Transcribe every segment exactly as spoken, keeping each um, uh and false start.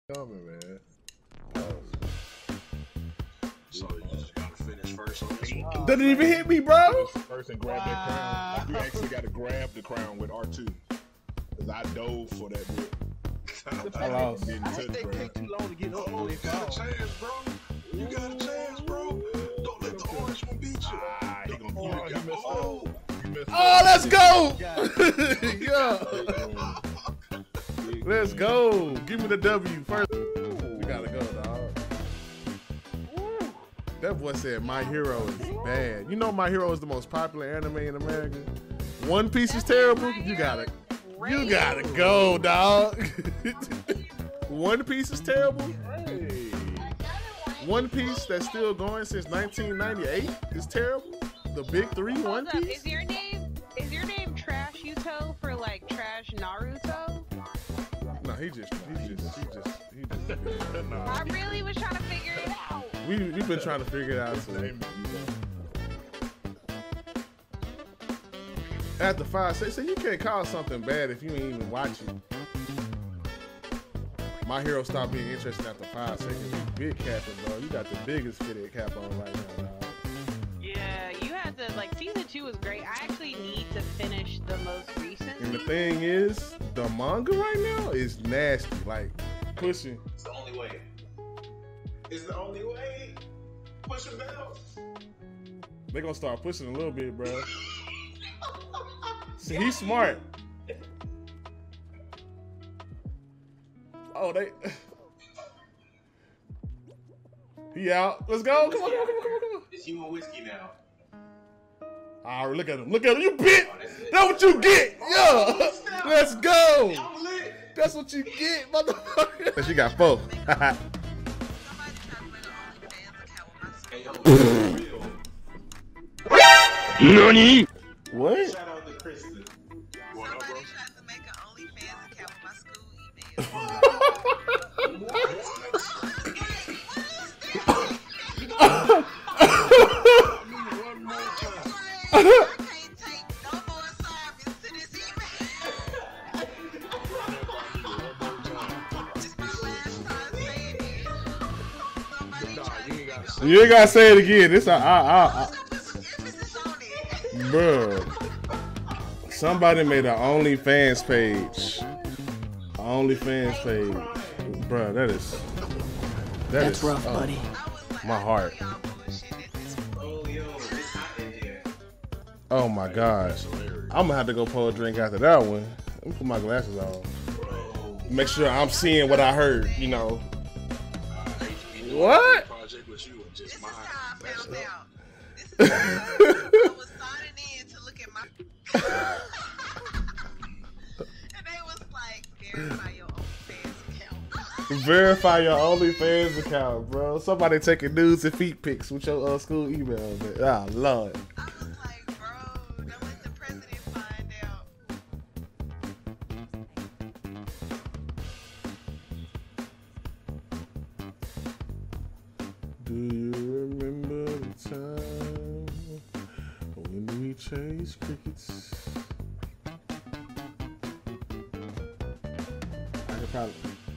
Coming, man. So you just gotta finish first on this one. Didn't even hit me, bro. First and grab wow. that crown. Like, you actually got to grab the crown with R two. Cause I dove for that bit. I lost. I think they take too long to get up. Oh, you got a chance, bro. You got a chance, bro. Don't let the orange one beat you. Ah, he gonna oh, you missed oh. oh, let's go. Yeah. Let's go. Give me the W first. We gotta go, dog. That boy said My Hero is bad. You know My Hero is the most popular anime in America. One Piece is terrible. You gotta, you gotta go, dog. One Piece is terrible. One Piece that's still going since nineteen ninety-eight is terrible. The big three, One Hold up. Piece. Is your name is your name Trash Yuto for like Trash Naruto? No, he just, he just, he just, he just. I really was trying to figure it out. We we've been trying to figure it out today. After five seconds, so you can't call something bad if you ain't even watch it. My Hero stopped being interesting after five seconds. You big capping, bro. You got the biggest fitted cap on right now, dog. Yeah, you had to like season two was great. I actually need to finish the most recent. And the season. thing is, the manga right now is nasty. Like pushing. It's the only way. It's the only way. Pushing bells. They gonna start pushing a little bit, bro. See, he's smart. Oh, they. He out. Let's go. Come on, come on, come on, come on, come on. It's you and whiskey now. All right, look at him. Look at him. You bit. Oh, that's, that's what you get. Yeah. Let's go. That's what you get, motherfucker. She got four. Nani? What? Shout out to Kristen. Somebody tried to make an OnlyFans account with my school email. You ain't gotta say it again. This I, I, I, I. Bro. Somebody made an OnlyFans page. OnlyFans page. Bro, that is that That's is, rough, oh, buddy. My heart. Oh my gosh. I'm gonna have to go pour a drink after that one. Let me put my glasses on. Make sure I'm seeing what I heard, you know. What? Project with you and just mine. This is how I found out. This is how I was signing in to look at my and they was like, verify your OnlyFans account. Verify your OnlyFans account, bro. Somebody taking nudes and feet pics with your uh, school email. Man. Oh, Lord. I was like, bro, don't let the president find out. Do you remember the time when we chased crickets? I could probably.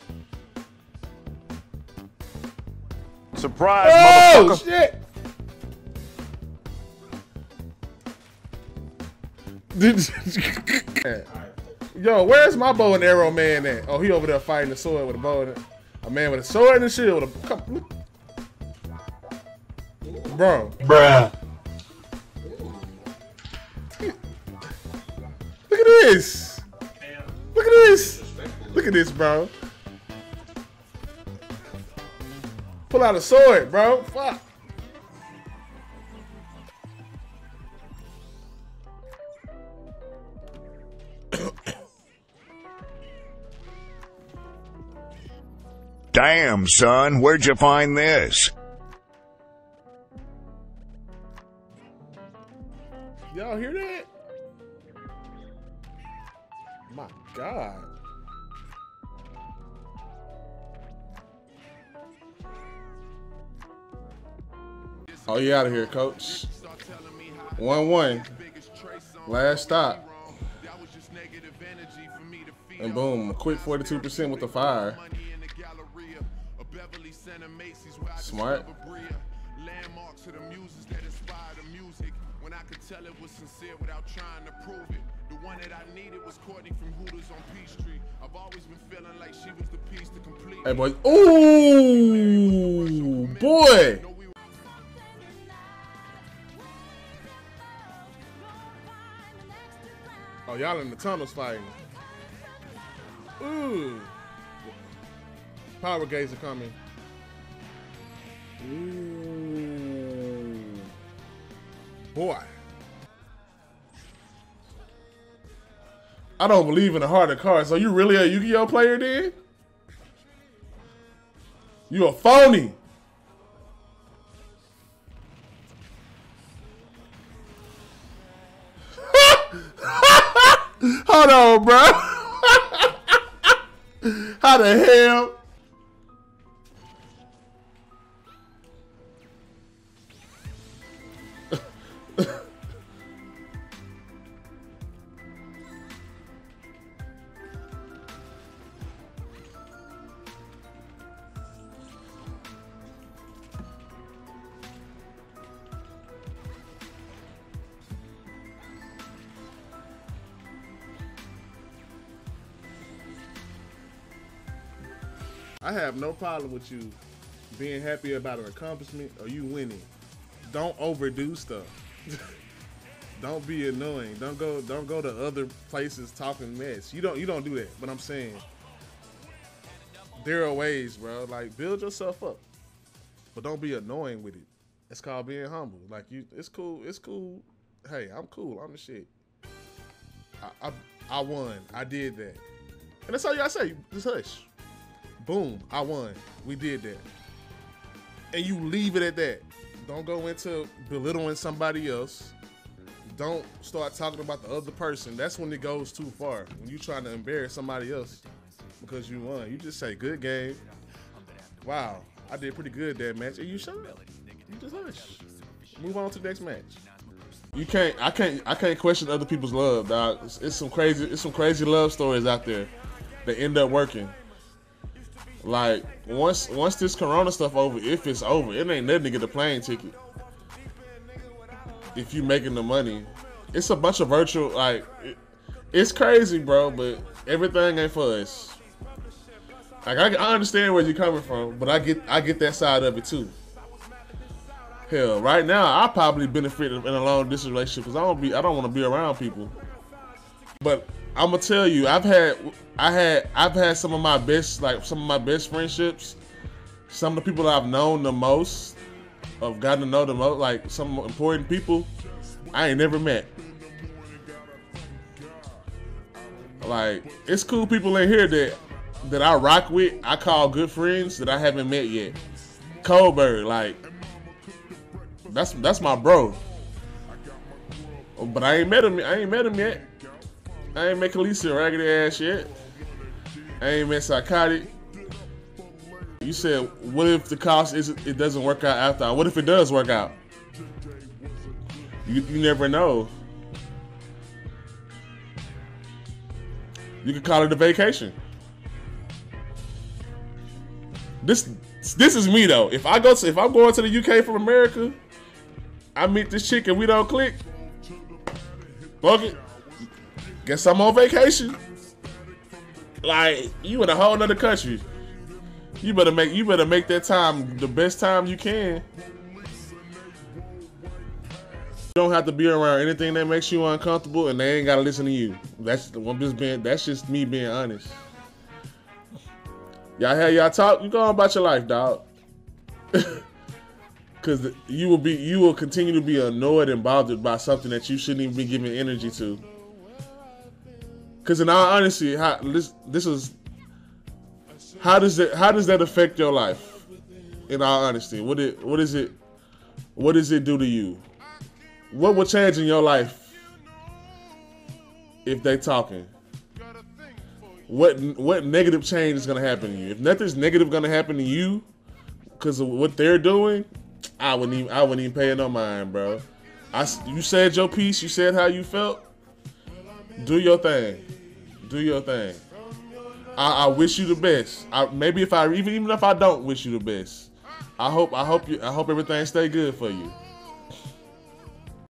Surprise, oh, motherfucker! Shit! Yo, where's my bow and arrow man at? Oh, he over there fighting the sword with a bow and a man with a sword and a shield. With a, come, look. Bro. Bruh. Look at this. Look at this. Look at this, bro. Pull out a sword, bro. Fuck. Damn, son, where'd you find this? Y'all hear that? My God. Oh, you out of here, coach. one one. Last stop. And boom, a quick forty-two percent with the fire. Smart. Landmarks of the muses that inspire the music. When I could tell it was sincere without trying to prove it. The one that I needed was Courtney from Hooters on Peachtree. I've always been feeling like she was the piece to complete. Hey boys. Ooh, boy. Oh, y'all in the tunnels fighting. Ooh. Power gates are coming. Ooh. Boy. I don't believe in the heart of cards. So you really a Yu-Gi-Oh player then? You a phony. Hold on, bro. How the hell? I have no problem with you being happy about an accomplishment or you winning. Don't overdo stuff. Don't be annoying. Don't go don't go to other places talking mess. You don't you don't do that. But I'm saying there are ways, bro. Like build yourself up. But don't be annoying with it. It's called being humble. Like you it's cool. It's cool. Hey, I'm cool. I'm the shit. I I, I won. I did that. And that's all you gotta say. Just hush. Boom, I won. We did that. And you leave it at that. Don't go into belittling somebody else. Don't start talking about the other person. That's when it goes too far. When you trying to embarrass somebody else because you won. You just say, good game. Wow, I did pretty good that match. And you shut up. You just hush. Move on to the next match. You can't, I can't, I can't question other people's love, dog. It's, it's some crazy, it's some crazy love stories out there that end up working. Like once once this corona stuff over, if it's over, it ain't nothing to get a plane ticket. If you making the money, it's a bunch of virtual, like it, it's crazy, bro. But everything ain't for us. Like I, I understand where you're coming from, but I get I get that side of it too. Hell, right now I probably benefit in a long distance relationship because I don't be I don't want to be around people. But I'm gonna tell you, I've had, I had, I've had some of my best, like some of my best friendships. Some of the people that I've known the most, I've gotten to know the most, like some important people, I ain't never met. Like it's cool people in here that that I rock with, I call good friends that I haven't met yet. Coldberg, like that's that's my bro. But I ain't met him. I ain't met him yet. I ain't met Khaleesi raggedy ass yet. I ain't met Psychotic. You said, what if the cost is it doesn't work out after? What if it does work out? You you never know. You could call it a vacation. This this is me though. If I go to if I'm going to the U K from America, I meet this chick and we don't click. Fuck it. Guess I'm on vacation. Like you in a whole nother country. You better make you better make that time the best time you can. You don't have to be around anything that makes you uncomfortable, and they ain't gotta listen to you. That's I'm just being. That's just me being honest. Y'all have y'all talk. You go on about your life, dog. Cause you will be. You will continue to be annoyed and bothered by something that you shouldn't even be giving energy to. Cause in all honesty, how this this is. How does it? How does that affect your life? In all honesty, what it? What is it? What does it do to you? What will change in your life if they talking? What what negative change is gonna happen to you? If nothing's negative gonna happen to you because of what they're doing, I wouldn't even I wouldn't even pay it no mind, bro. I you said your piece. You said how you felt. Do your thing. Do your thing. I, I wish you the best. I, maybe if I even even if I don't wish you the best, I hope I hope you I hope everything stay good for you.